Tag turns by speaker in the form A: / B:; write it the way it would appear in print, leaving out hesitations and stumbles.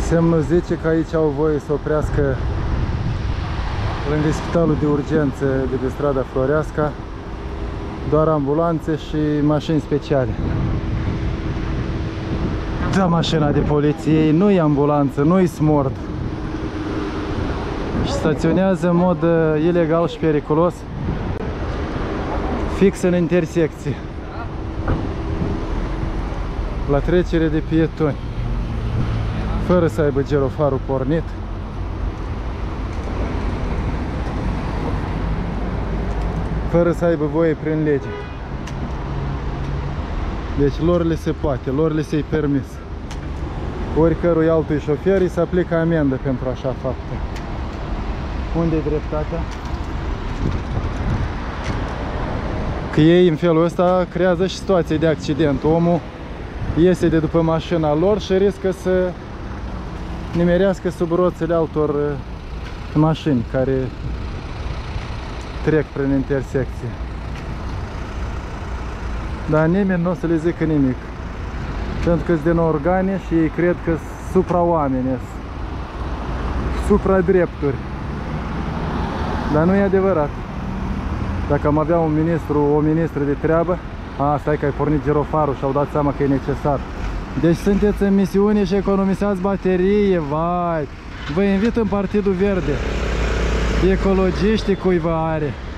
A: Semnul zice că aici au voie să oprească lângă spitalul de urgență de pe strada Floreasca doar ambulanțe și mașini speciale. Da, mașina de poliție, nu-i ambulanță, nu-i smord. Și staționează în mod ilegal și periculos fix în intersecție, la trecere de pietoni, fără să aibă girofarul pornit. Fără să aibă voie prin lege. Deci lor le se poate, lor le se-i permis. Oricărui altui șofer îi se aplică amendă pentru așa fapte. Unde-i dreptatea? Că ei în felul ăsta creează și situații de accident. Omul iese de după mașina lor și riscă să nimerească sub roțile altor mașini care trec prin intersecție. Dar nimeni nu o să le zică nimic, pentru că sunt din organe și ei cred că sunt supra-oameni, supra-drepturi. Dar nu e adevărat. Dacă am avea un ministru, o ministră de treabă, stai că ai pornit girofarul și au dat seama că e necesar. Deci sunteți în misiune și economisați baterie, vai! Vă invit în Partidul Verde. Ecologiștii cui vă are.